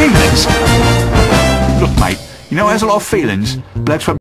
feelings. Look, mate, you know it has a lot of feelings. Blokes